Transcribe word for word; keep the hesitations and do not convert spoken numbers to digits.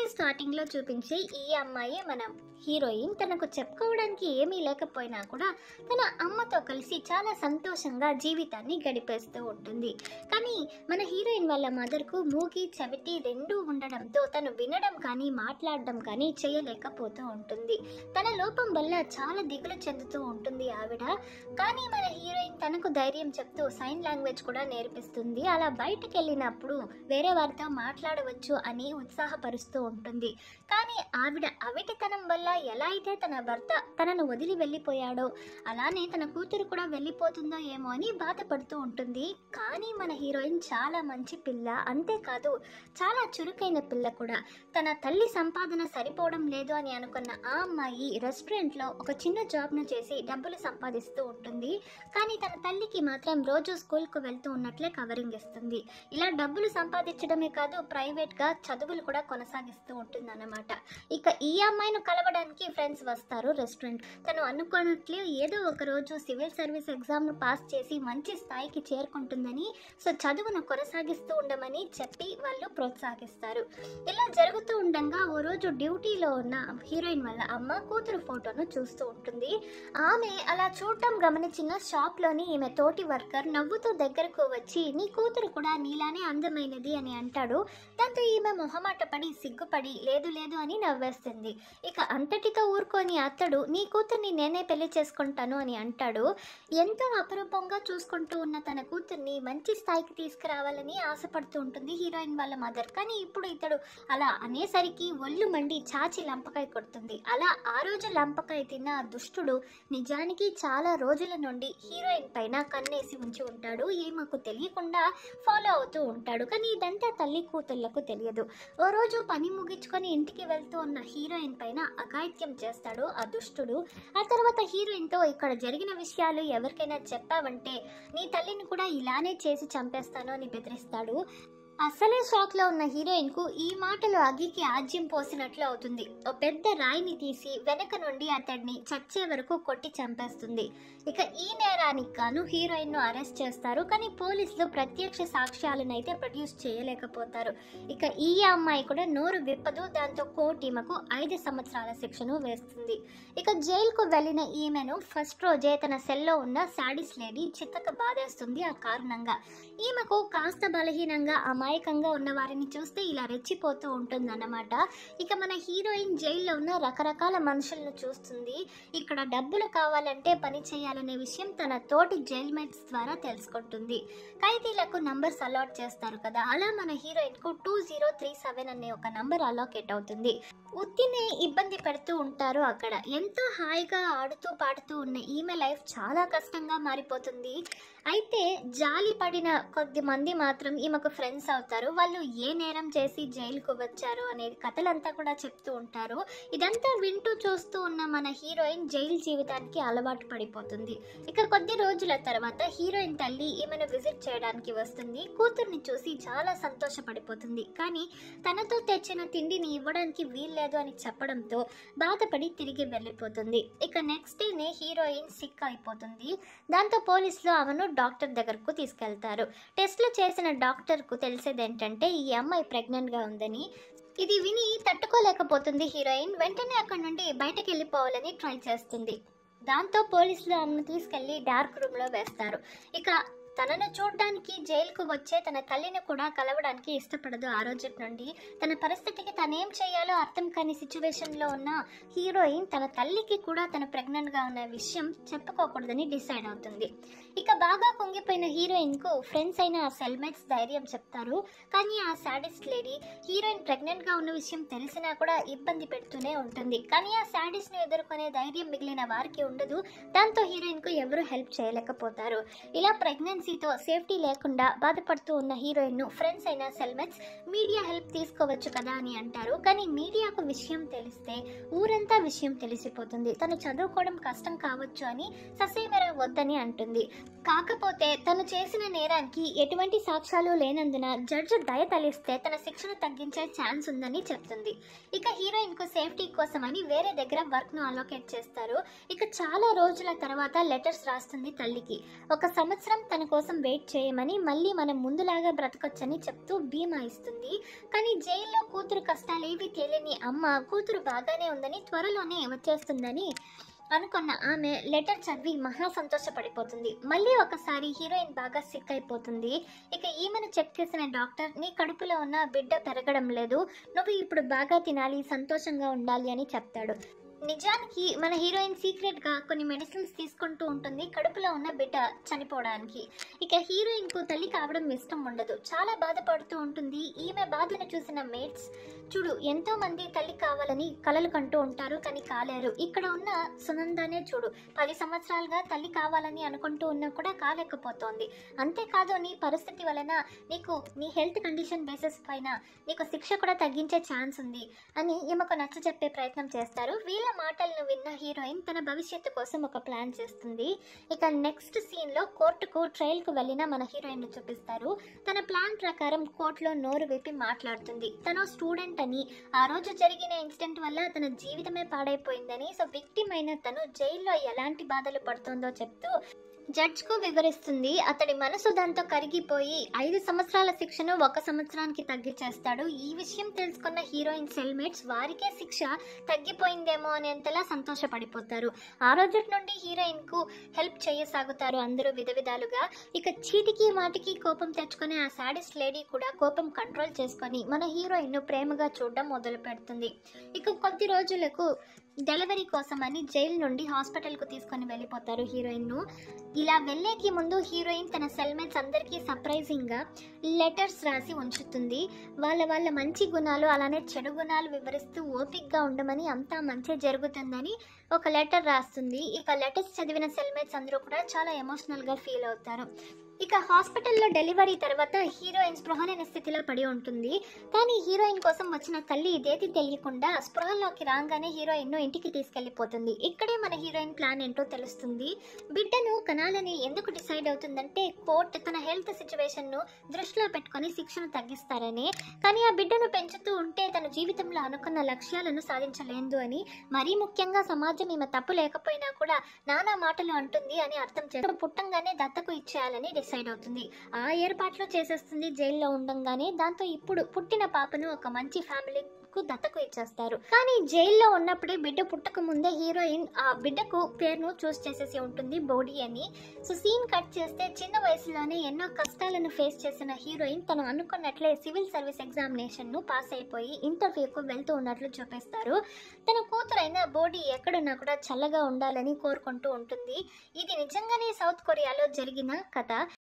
Movie starting లో చూపించే ఈ అమ్మాయి మన హీరోయిన్. తనకు చెప్పుకోవడానికి ఏమీ లేకపోయినా కూడా తన అమ్మతో కలిసి చాలా సంతోషంగా జీవితాన్ని గడిపేస్తూ ఉంటుంది. కానీ మన హీరోయిన్ వాళ్ళ మదర్కు మూగి చెవిటి రెండూ ఉండడంతో తను వినడం కానీ మాట్లాడడం కానీ చేయలేకపోతూ ఉంటుంది. తన లోపం వల్ల చాలా దిగులు చెందుతూ ఉంటుంది ఆవిడ. కానీ మన హీరోయిన్ తనకు ధైర్యం చెప్తూ సైన్ లాంగ్వేజ్ కూడా నేర్పిస్తుంది. అలా బయటకు వెళ్ళినప్పుడు వేరే వారితో మాట్లాడవచ్చు అని ఉత్సాహపరుస్తూ ఉంటుంది. కానీ ఆవిడ అవిటితనం వల్ల ఎలా అయితే తన భర్త తనను వదిలి వెళ్ళిపోయాడో అలానే తన కూతురు కూడా వెళ్ళిపోతుందో ఏమో అని బాధపడుతూ ఉంటుంది. కానీ మన హీరోయిన్ చాలా మంచి పిల్ల, అంతేకాదు చాలా చురుకైన పిల్ల కూడా. తన తల్లి సంపాదన సరిపోవడం లేదు అని అనుకున్న ఆ అమ్మాయి రెస్టారెంట్లో ఒక చిన్న జాబ్ను చేసి డబ్బులు సంపాదిస్తూ ఉంటుంది. కానీ తన తల్లికి మాత్రం రోజు స్కూల్కు వెళ్తూ ఉన్నట్లే కవరింగ్ ఇస్తుంది. ఇలా డబ్బులు సంపాదించడమే కాదు ప్రైవేట్గా చదువులు కూడా కొనసాగిస్తూ ఉంటుంది అన్నమాట. ఇక ఈ అమ్మాయిని కలవడానికి ఫ్రెండ్స్ వస్తారు రెస్టారెంట్. తను అనుకున్నట్లే ఏదో ఒక రోజు సివిల్ సర్వీస్ ఎగ్జామ్ను పాస్ చేసి మంచి స్థాయికి చేరుకుంటుందని, సో చదువును కొనసాగిస్తూ ఉండమని చెప్పి వాళ్ళు ప్రోత్సహిస్తారు. ఇలా జరుగుతూ ఉండగా ఓ రోజు డ్యూటీలో ఉన్న హీరోయిన్ వల్ల అమ్మ కూతురు ఫోటోను చూస్తూ ఉంటుంది. ఆమె అలా చూడటం గమనించిన షాప్లోని ఈమె తోటి వర్కర్ నవ్వుతూ దగ్గరకు వచ్చి నీ కూతురు కూడా నీలానే అందమైనది అని అంటాడు. దాంతో ఈమె మొహమాట పడి సిగ్గుపడి లేదు లేదు అని నవ్వేస్తుంది. ఇక అంతటితో ఊరుకొని అతడు నీ కూతుర్ని నేనే పెళ్లి చేసుకుంటాను అని అంటాడు. ఎంతో అపరూపంగా చూసుకుంటూ ఉన్న తన కూతుర్ని మంచి స్థాయికి తీసుకురావాలని ఆశపడుతూ ఉంటుంది హీరోయిన్ వాళ్ళ మదర్. కానీ ఇప్పుడు ఇతడు అలా అనేసరికి ఒళ్ళు మండి చాచి లంపకాయ కొడుతుంది. అలా ఆ రోజు లంపకాయ తిన్న ఆ దుష్టుడు నిజానికి చాలా రోజుల నుండి హీరోయిన్ పైన కన్నేసి ఉంచి ఉంటాడు. ఈమెకు తెలియకుండా ఫాలో అవుతూ ఉంటాడు. కానీ ఇదంతా తల్లి కూతుళ్లకు తెలియదు. ఓ రోజు పని ముగించుకొని ఇంటికి వెళ్తూ ఉన్న హీరోయిన్ పైన అఘాయిత్యం చేస్తాడు ఆ దుష్టుడు. ఆ తర్వాత హీరోయిన్తో ఇక్కడ జరిగిన విషయాలు ఎవరికైనా చెప్పావంటే నీ తల్లిని కూడా ఇలానే చేసి చంపేస్తాను అని బెదిరిస్తాడు. అసలే షాక్ లో ఉన్న హీరోయిన్ కు ఈ మాటలు అగ్గికి ఆజ్యం పోసినట్లు అవుతుంది. ఓ పెద్ద రాయిని తీసి వెనక నుండి అతడిని చచ్చే వరకు కొట్టి చంపేస్తుంది. ఇక ఈ నేరానికి గాను హీరోయిన్ ను అరెస్ట్ చేస్తారు. కానీ పోలీసులు ప్రత్యక్ష సాక్ష్యాలనైతే ప్రొడ్యూస్ చేయలేకపోతారు. ఇక ఈ అమ్మాయి కూడా నోరు విప్పదు. దాంతో కోర్టు ఈమెకు ఐదు సంవత్సరాల శిక్షను వేస్తుంది. ఇక జైలుకు వెళ్లిన ఈమెను ఫస్ట్ రోజే తన సెల్లో ఉన్న సాడిస్ లేడీ చిత్తక బాధేస్తుంది. ఆ కారణంగా ఈమెకు కాస్త బలహీనంగా అమాయకంగా ఉన్న వారిని చూస్తే ఇలా రెచ్చిపోతూ ఉంటుందన్నమాట. ఇక మన హీరోయిన్ జైల్లో ఉన్న రకరకాల మనుషులను చూస్తుంది. ఇక్కడ డబ్బులు కావాలంటే పని చేయాలనే విషయం తన తోటి జైల్ మేట్స్ ద్వారా తెలుసుకుంటుంది. ఖైదీలకు నంబర్స్ అలాట్ చేస్తారు కదా, అలా మన హీరోయిన్ కు టూ జీరో త్రీ సెవెన్ అనే ఒక నంబర్ అలాకేట్ అవుతుంది. ఉత్తినే ఇబ్బంది పెడుతూ ఉంటారు అక్కడ. ఎంతో హాయిగా ఆడుతూ పాడుతూ ఉన్న ఈమె లైఫ్ చాలా కష్టంగా మారిపోతుంది. అయితే జాలి పడిన కొద్ది మంది మాత్రం ఈమెకు ఫ్రెండ్స్ అవుతారు. వాళ్ళు ఏ నేరం చేసి జైలుకు వచ్చారు అనేది కథలంతా కూడా చెప్తూ ఉంటారు. ఇదంతా వింటూ చూస్తూ ఉన్న మన హీరోయిన్ జైలు జీవితానికి అలవాటు పడిపోతుంది. ఇక కొద్ది రోజుల తర్వాత హీరోయిన్ తల్లి ఈమెను విజిట్ చేయడానికి వస్తుంది. కూతుర్ని చూసి చాలా సంతోషపడిపోతుంది. కానీ తనతో తెచ్చిన తిండిని ఇవ్వడానికి వీల్లేదు అని చెప్పడంతో బాధపడి తిరిగి వెళ్ళిపోతుంది. ఇక నెక్స్ట్ డేనే హీరోయిన్ సిక్ అయిపోతుంది. దాంతో పోలీసులు ఆమెను డాక్టర్ దగ్గరకు తీసుకెళ్తారు. టెస్ట్లు చేసిన డాక్టర్కు తెలిసేది ఏంటంటే ఈ అమ్మాయి ప్రెగ్నెంట్గా ఉందని. ఇది విని తట్టుకోలేకపోతుంది హీరోయిన్. వెంటనే అక్కడ నుండి బయటకు వెళ్ళిపోవాలని ట్రై చేస్తుంది. దాంతో పోలీసులు ఆమెను తీసుకెళ్లి డార్క్ రూమ్లో వేస్తారు. ఇక తనను చూడడానికి జైలుకు వచ్చే తన తల్లిని కూడా కలవడానికి ఇష్టపడదు. ఆ రోజు నుండి తన పరిస్థితికి తనేం చేయాలో అర్థం కాని సిచ్యువేషన్లో ఉన్న హీరోయిన్ తన తల్లికి కూడా తన ప్రెగ్నెంట్గా ఉన్న విషయం చెప్పుకోకూడదని డిసైడ్ అవుతుంది. ఇక బాగా కుంగిపోయిన హీరోయిన్కు ఫ్రెండ్స్ అయిన ఆ సెల్మేట్స్ ధైర్యం చెప్తారు. కానీ ఆ సాడిస్ట్ లేడీ హీరోయిన్ ప్రెగ్నెంట్గా ఉన్న విషయం తెలిసినా కూడా ఇబ్బంది పెడుతూనే ఉంటుంది. కానీ ఆ సాడిస్ట్ను ఎదుర్కొనే ధైర్యం మిగిలిన వారికి ఉండదు. దాంతో హీరోయిన్కు ఎవరు హెల్ప్ చేయలేకపోతారు. ఇలా ప్రెగ్నెన్సీ తో సేఫ్టీ లేకుండా బాధపడుతూ ఉన్న హీరోయిన్ ను ఫ్రెండ్స్ అయిన సెల్మెట్స్ మీడియా హెల్ప్ తీసుకోవచ్చు కదా అని అంటారు. కానీ మీడియాకు విషయం తెలిస్తే ఊరంతా విషయం తెలిసిపోతుంది. తను చదువుకోవడం కష్టం కావచ్చు అని ససేమెరా వద్దని అంటుంది. కాకపోతే తను చేసిన నేరానికి ఎటువంటి సాక్ష్యాలు లేనందున జడ్జి దయ తలిస్తే తన శిక్షను తగ్గించే ఛాన్స్ ఉందని చెప్తుంది. ఇక హీరోయిన్ కు సేఫ్టీ కోసమని వేరే దగ్గర వర్క్ ను అలోకేట్ చేస్తారు. ఇక చాలా రోజుల తర్వాత లెటర్స్ రాస్తుంది తల్లికి. ఒక సంవత్సరం తనకు కోసం వెయిట్ చేయమని, మళ్ళీ మనం ముందులాగా బ్రతకొచ్చని చెప్తూ బీమా ఇస్తుంది. కానీ జైల్లో కూతురు కష్టాలేవి తెలియని అమ్మ కూతురు బాగానే ఉందని, త్వరలోనే వచ్చేస్తుందని అనుకున్న ఆమె లెటర్ చదివి మహా సంతోషపడిపోతుంది. మళ్ళీ ఒకసారి హీరోయిన్ బాగా సిక్ అయిపోతుంది. ఇక ఈమెను చెక్ చేసిన డాక్టర్, నీ కడుపులో ఉన్న బిడ్డ పెరగడం లేదు, నువ్వు ఇప్పుడు బాగా తినాలి, సంతోషంగా ఉండాలి అని చెప్తాడు. నిజానికి మన హీరోయిన్ సీక్రెట్గా కొన్ని మెడిసిన్స్ తీసుకుంటూ ఉంటుంది కడుపులో ఉన్న బిడ్డ చనిపోవడానికి. ఇక హీరోయిన్కు తల్లి కావడం ఇష్టం ఉండదు, చాలా బాధపడుతూ ఉంటుంది. ఈమె బాధను చూసిన మేట్స్, చూడు ఎంతో మంది తల్లి కావాలని కలలు కంటూ ఉంటారు కానీ కాలేరు. ఇక్కడ ఉన్న సునందానే చూడు, పది సంవత్సరాలుగా తల్లి కావాలని అనుకుంటూ ఉన్నా కూడా కాలేకపోతోంది. అంతేకాదు నీ పరిస్థితి వలన నీకు నీ హెల్త్ కండిషన్ బేసిస్ పైన నీకు శిక్ష కూడా తగ్గించే ఛాన్స్ ఉంది అని ఈమెకు నచ్చ చెప్పే ప్రయత్నం చేస్తారు. వీళ్ళ మాటలను విన్న హీరోయిన్ తన భవిష్యత్తు కోసం ఒక ప్లాన్ చేస్తుంది. ఇక నెక్స్ట్ సీన్లో కోర్టుకు ట్రయల్కు వెళ్ళిన మన హీరోయిన్ చూపిస్తారు. తన ప్లాన్ ప్రకారం కోర్టులో నోరు విప్పి మాట్లాడుతుంది. తను స్టూడెంట్ అని, ఆ రోజు జరిగిన ఇన్సిడెంట్ వల్ల తన జీవితమే పాడైపోయిందని, సో విక్టిమ్ అయిన తను జైల్లో ఎలాంటి బాధలు పడుతుందో చెప్తూ జడ్జ్కు వివరిస్తుంది. అతడి మనసు దాంతో కరిగిపోయి ఐదు సంవత్సరాల శిక్షను ఒక సంవత్సరానికి తగ్గించేస్తాడు. ఈ విషయం తెలుసుకున్న హీరోయిన్ సెల్మేట్స్ వారికే శిక్ష తగ్గిపోయిందేమో అనేంతలా సంతోషపడిపోతారు. ఆ రోజు నుండి హీరోయిన్కు హెల్ప్ చేయసాగుతారు అందరూ విధ విధాలుగా. ఇక చీటికి మాటికి కోపం తెచ్చుకునే ఆ సాడిస్ట్ లేడీ కూడా కోపం కంట్రోల్ చేసుకొని మన హీరోయిన్ను ప్రేమగా చూడడం మొదలు పెడుతుంది. ఇక కొద్ది రోజులకు డెలివరీ కోసమని జైలు నుండి హాస్పిటల్కు తీసుకొని వెళ్ళిపోతారు హీరోయిన్ను. ఇలా వెళ్ళేకి ముందు హీరోయిన్ తన సెల్మేట్స్ అందరికీ సర్ప్రైజింగ్గా లెటర్స్ రాసి ఉంచుతుంది. వాళ్ళ వాళ్ళ మంచి గుణాలు అలానే చెడు గుణాలు వివరిస్తూ ఓపిక్గా ఉండమని, అంతా మంచి జరుగుతుందని ఒక లెటర్ రాస్తుంది. ఇక లెటర్స్ చదివిన సెల్మేట్స్ అందరూ కూడా చాలా ఎమోషనల్గా ఫీల్ అవుతారు. ఇక హాస్పిటల్లో డెలివరీ తర్వాత హీరోయిన్ స్పృహలేని స్థితిలో పడి ఉంటుంది. కానీ హీరోయిన్ కోసం వచ్చిన తల్లి ఇదేది తెలియకుండా స్పృహలోకి రాగానే హీరోయిన్ను ఇంటికి తీసుకెళ్లిపోతుంది. ఇక్కడే మన హీరోయిన్ ప్లాన్ ఏంటో తెలుస్తుంది. బిడ్డను కనాలని ఎందుకు డిసైడ్ అవుతుందంటే కోర్టు తన హెల్త్ సిచ్యువేషన్ను దృష్టిలో పెట్టుకొని శిక్షను తగ్గిస్తారని. కానీ ఆ బిడ్డను పెంచుతూ ఉంటే తన జీవితంలో అనుకున్న లక్ష్యాలను సాధించలేదు అని, మరీ ముఖ్యంగా సమాజం ఈమె తప్పు లేకపోయినా కూడా నానా మాటలు అంటుంది అని అర్థం చేసి పుట్టంగానే దత్తకు ఇచ్చేయాలని డిసైడ్ అవుతుంది. ఆ ఏర్పాట్లు చేసేస్తుంది జైల్లో ఉండంగానే. దాంతో ఇప్పుడు పుట్టిన పాపను ఒక మంచి ఫ్యామిలీ దత్తకు ఇచ్చేస్తారు. కానీ జైల్లో ఉన్నప్పుడే బిడ్డ పుట్టక ముందే హీరోయిన్ ఆ బిడ్డకు పేరును చూస్ చేసేసి ఉంటుంది, బోడీ అని. సో సీన్ కట్ చేస్తే చిన్న వయసులోనే ఎన్నో కష్టాలను ఫేస్ చేసిన హీరోయిన్ తను అనుకున్నట్లే సివిల్ సర్వీస్ ఎగ్జామినేషన్ ను పాస్ అయిపోయి ఇంటర్వ్యూకు వెళ్తూ ఉన్నట్లు చూపిస్తారు. తన కూతురైన బోడీ ఎక్కడున్నా కూడా చల్లగా ఉండాలని కోరుకుంటూ ఉంటుంది. ఇది నిజంగానే సౌత్ కొరియాలో జరిగిన కథ.